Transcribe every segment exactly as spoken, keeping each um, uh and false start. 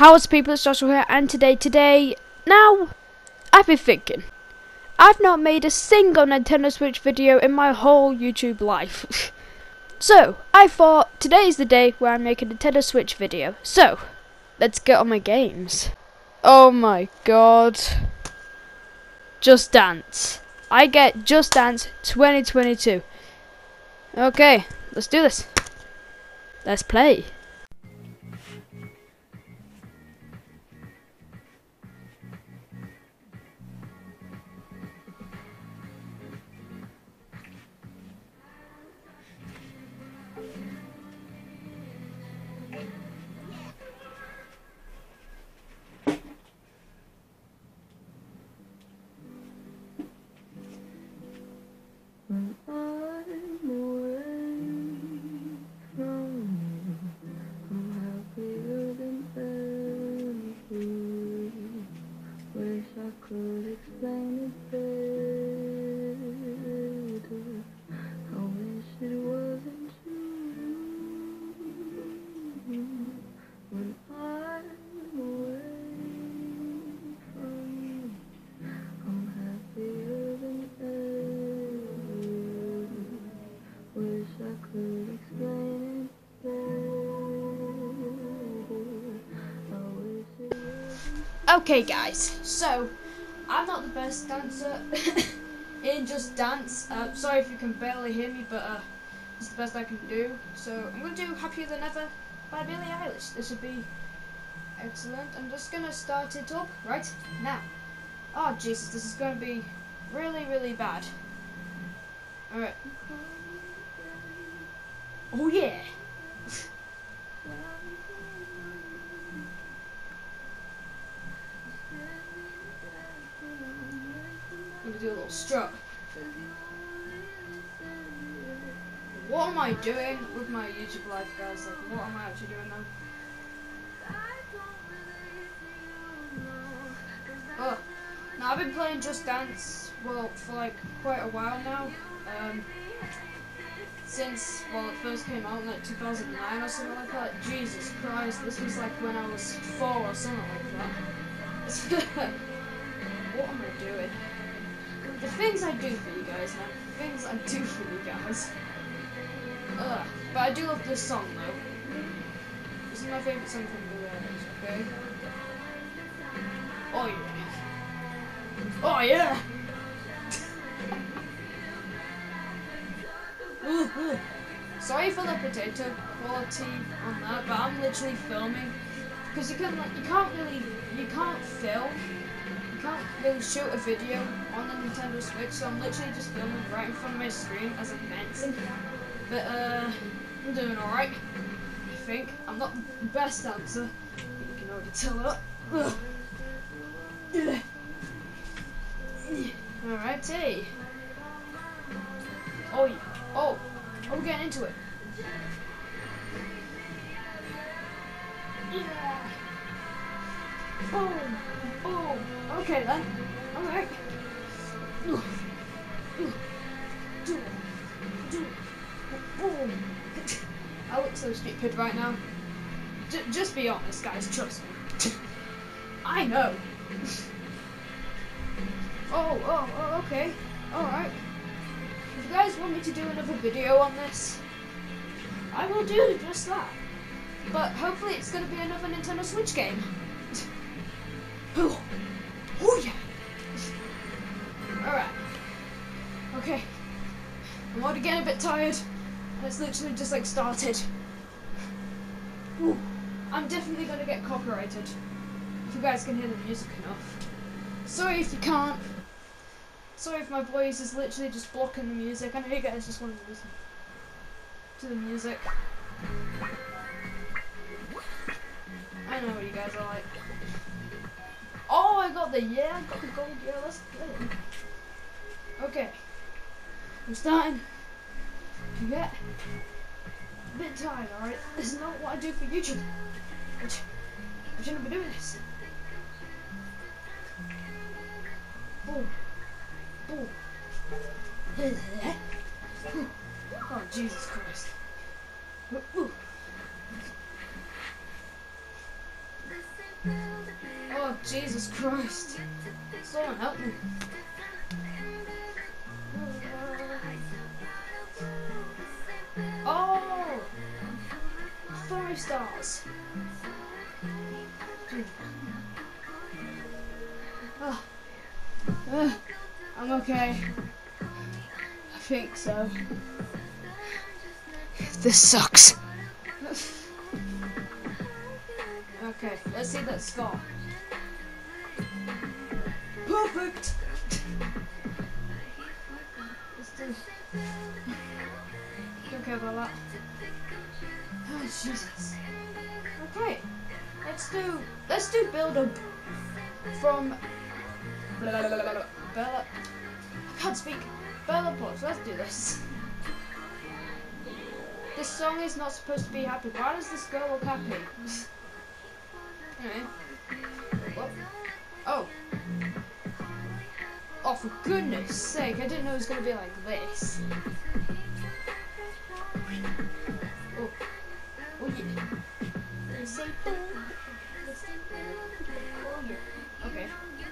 How's people, it's Joshua here, and today, today, now, I've been thinking, I've not made a single Nintendo Switch video in my whole YouTube life. So, I thought, today's the day where I make a Nintendo Switch video. So, let's get on my games. Oh my god. Just Dance. I get Just Dance twenty twenty-two. Okay, let's do this. Let's play. When I'm away from you, I'm happier than ever. Wish I could explain it better. I wish it wasn't true. When I'm away from you, I'm happier than ever. Wish I could explain it better. I wish it wasn't. Okay guys, so, I'm not the best dancer in Just Dance. Uh, sorry if you can barely hear me, but uh, it's the best I can do. So, I'm going to do Happier Than Ever by Billie Eilish. This would be excellent. I'm just going to start it up right now. Oh Jesus, this is going to be really, really bad. Alright. Oh yeah. I'm gonna do a little strut. What am I doing with my YouTube life, guys? Like, what am I actually doing now? Oh, now I've been playing Just Dance, well, for like quite a while now. Um, since, well, it first came out in like two thousand nine or something like that. Jesus Christ, this was like when I was four or something like that. What am I doing? The things I do for you guys, man. The things I do for you guys. Ugh. But I do love this song though. This is my favourite song from Billie Eilish, okay? Oh yeah. Oh yeah! Ooh, ooh. Sorry for the potato quality on that, but I'm literally filming. Because you can like you can't really you can't film. You can't really shoot a video on the Nintendo Switch, so I'm literally just filming right in front of my screen as I'm dancing. But uh, I'm doing alright, I think. I'm not the best dancer, you can already tell that. Alrighty. Oh, yeah. Oh, oh, we're getting into it. Yeah. Boom, boom. Okay then. Alright. Boom. I look so stupid right now. J just be honest, guys. Trust me. I know. Oh, oh, oh, okay. Alright. If you guys want me to do another video on this, I will do just that. But hopefully it's going to be another Nintendo Switch game. Oh, oh yeah. Alright. Okay. I'm already getting a bit tired. And it's literally just like started. Ooh. I'm definitely going to get copyrighted. If you guys can hear the music enough. Sorry if you can't. Sorry if my voice is literally just blocking the music. I know you guys just want to listen to the music. I know what you guys are like. Oh, I got the, yeah, I got the gold, yeah, let's go. Okay. I'm starting to get a bit tired, alright? This is not what I do for YouTube. I shouldn't be doing this. Boom. Boom. Oh, Jesus Christ. Ooh. Oh, Jesus Christ. Someone help me. Oh! Five stars. Oh. Uh, I'm okay. I think so. This sucks. Okay, let's see that score. Perfect! Don't care about that. Oh, Jesus. Okay, let's do, let's do build up from Bella, Bella, I can't speak, Bella Plus, let's do this. This song is not supposed to be happy. Why does this girl look happy? Anyway. What? Oh. Oh, for goodness sake, I didn't know it was going to be like this. Oh. Oh, yeah. Oh, yeah. Okay.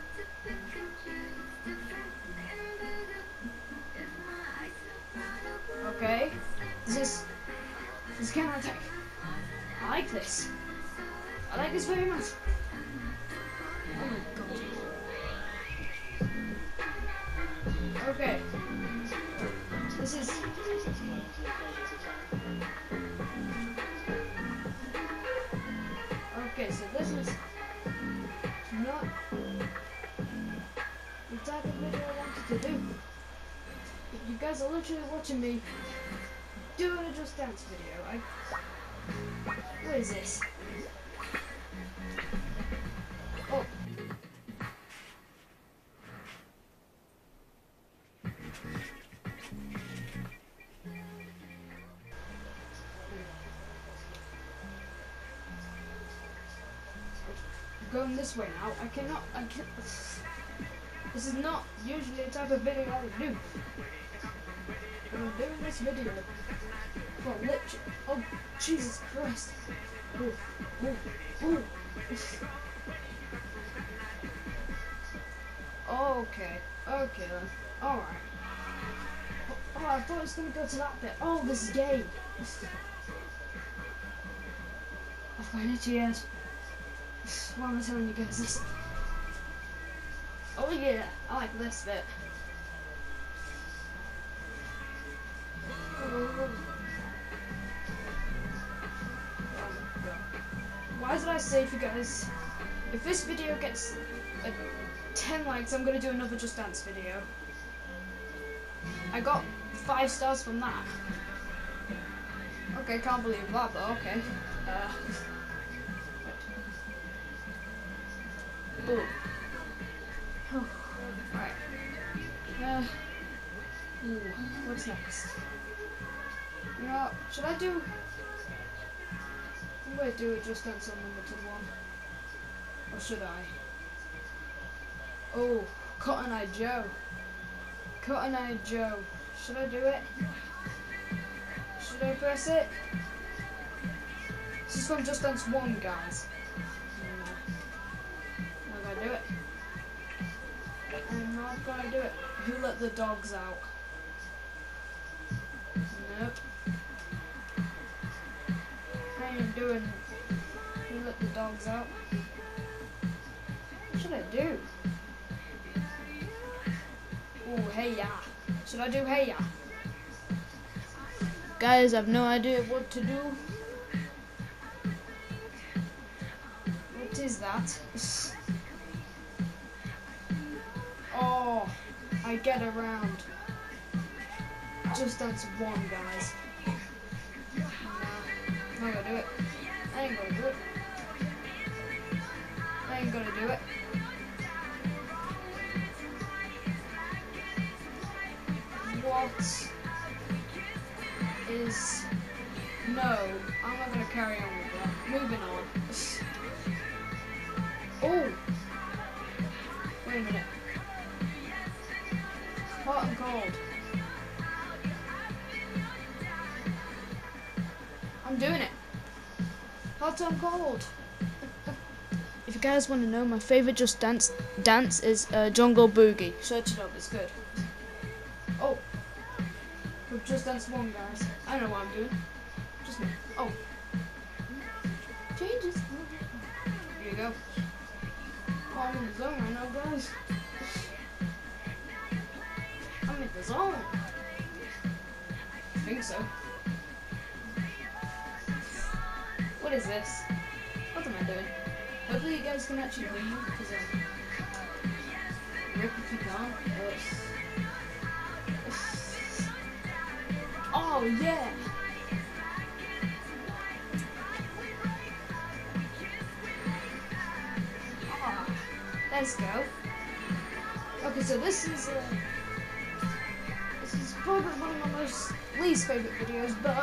Okay. This is... This is counter attack. I like this. I like this very much. Oh my god. Okay. This is... Okay, so this is not the type of video I wanted to do. You guys are literally watching me doing a Just Dance video. I... What is this? Oh. Going this way now. I cannot. I can't. This is not usually the type of video I would do. I'm doing this video for literally. Oh, Jesus Christ. Ooh, ooh, ooh. Okay, okay then. Alright. Oh, I thought it was gonna go to that bit. Oh, this is gay. I've got itchy ears. Why am I telling you guys this? Oh yeah, I like this bit. Why did I say if you guys, if this video gets uh, ten likes, I'm gonna do another Just Dance video. I got five stars from that. Okay, can't believe that, but okay. Uh, Boom. Oh, right. Uh, ooh, what's next? You know, should I do... I'm going to do a Just Dance Unlimited one. Or should I? Oh, Cotton Eye Joe. Cotton Eye Joe. Should I do it? Should I press it? This is from Just Dance one, guys. Do it. I'm not gonna do it. Who let the dogs out? Nope. I ain't doing. Who let the dogs out? What should I do? Oh, hey ya. Should I do hey ya? Guys, I've no idea what to do. What is that? Oh, I get around. Just Dance one, guys. Nah, I'm not gonna do it. I ain't gonna do it. I ain't gonna do it. What is... No, I'm not gonna carry on with that. Moving on. Oh! Wait a minute. Hot and cold. I'm doing it. Hot and cold. If you you guys want to know, my favorite Just Dance dance is uh, Jungle Boogie. Search it up, it's good. Oh, we've Just Dance one, guys. I don't know what I'm doing. Just me. Oh, changes. Here you go. Oh, I'm in the zone right now, guys. I'm in the zone. I think so. What is this? What am I doing? Hopefully you guys can actually hear me, because um, rip if you can't. Uh, oh yeah! Ah, let's go. Okay, so this is uh, this is probably one of my most least favorite videos, but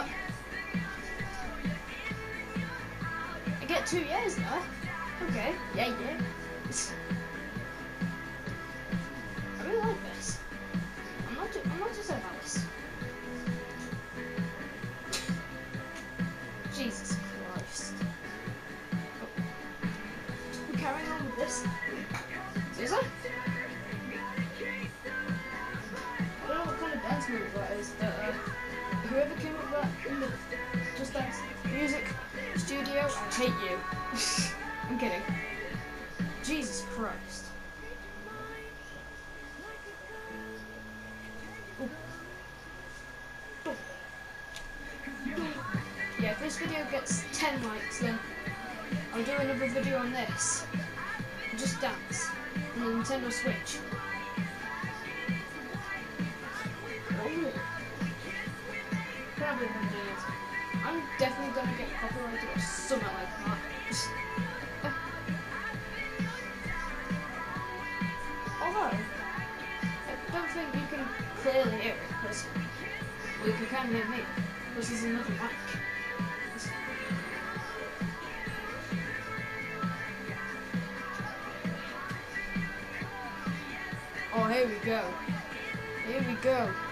I get two years there. Okay, yeah, yeah. I really like this. I'm not, ju I'm not just about this. Jesus Christ. Oh. We're carrying on with this. Seriously? I don't know what kind of dance move that is, but uh, whoever came up with that in the Just Dance music studio, I hate you. I'm kidding. Jesus Christ. Ooh. Ooh. Yeah, if this video gets ten likes, then I'll do another video on this. Just Dance on the Nintendo Switch. Oh. Probably gonna do it. I'm definitely gonna get copyrighted or something like that. Although, I don't think you can clearly hear it, because well, you can hear me, because there's another mic. Oh, here we go. Here we go.